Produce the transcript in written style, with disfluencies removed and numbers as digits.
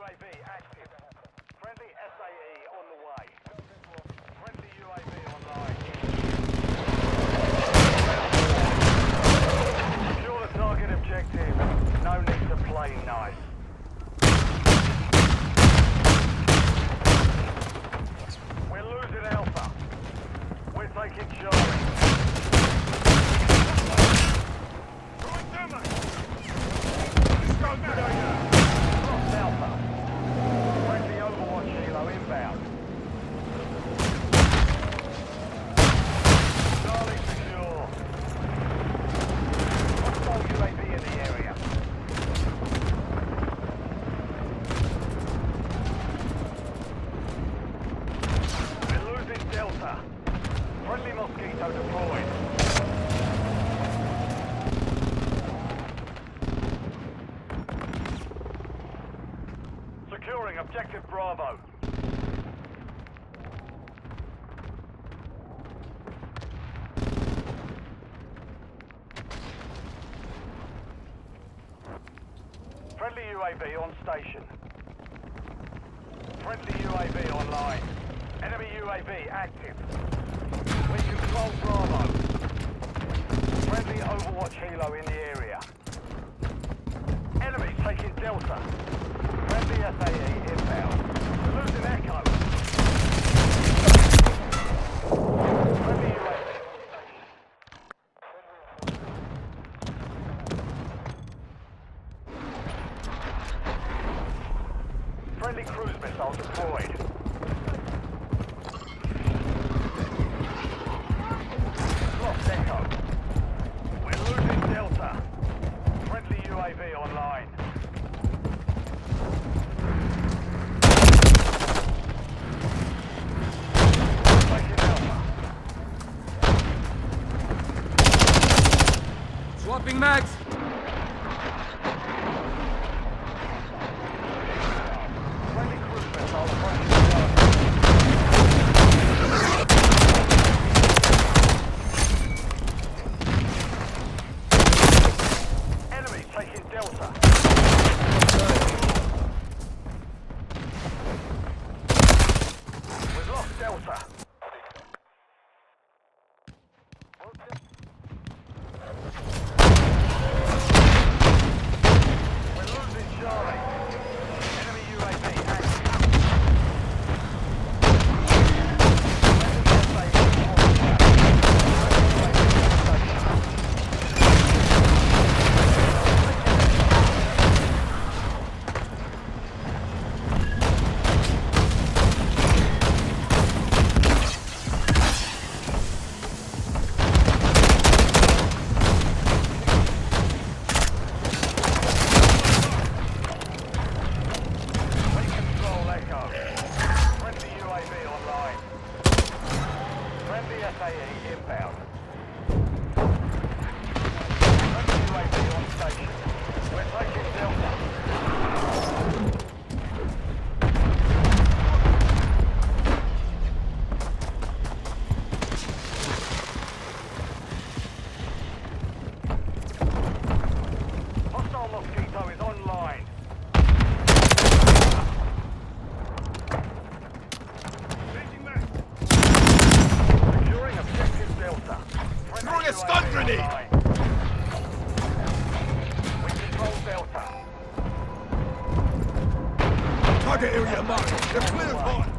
UAV active. Friendly SAE on the way. Friendly UAV online. Secure the target objective. No need to play nice. We're losing Alpha. We're taking Charlie. Lost Alpha. Friendly Overwatch Helo inbound. Charlie secure. Hostile UAV in the area. We're losing Delta. Friendly Mosquito deployed. Securing objective Bravo. Friendly UAV on station. Friendly UAV online. Enemy UAV active. We control Bravo. Friendly Overwatch Helo in the area. Enemy taking Delta. Friendly SAE inbound. We're losing Echo. Friendly UAV. Friendly cruise missile deployed. Lost Echo. We're losing Delta. Friendly UAV online. Taking Alpha. Swapping mags! Friendly cruise missile approaching the enemy taking Delta. We've lost Delta. We're losing Charlie. Enemy UAV active. We control Echo. Friendly UAV online. Friendly SAE inbound. Friendly UAV on station. We're taking Delta. Hostile Mosquito is online. Securing objective Delta. Throwing a stun grenade! We control Delta. Target area marked. They're clear hot.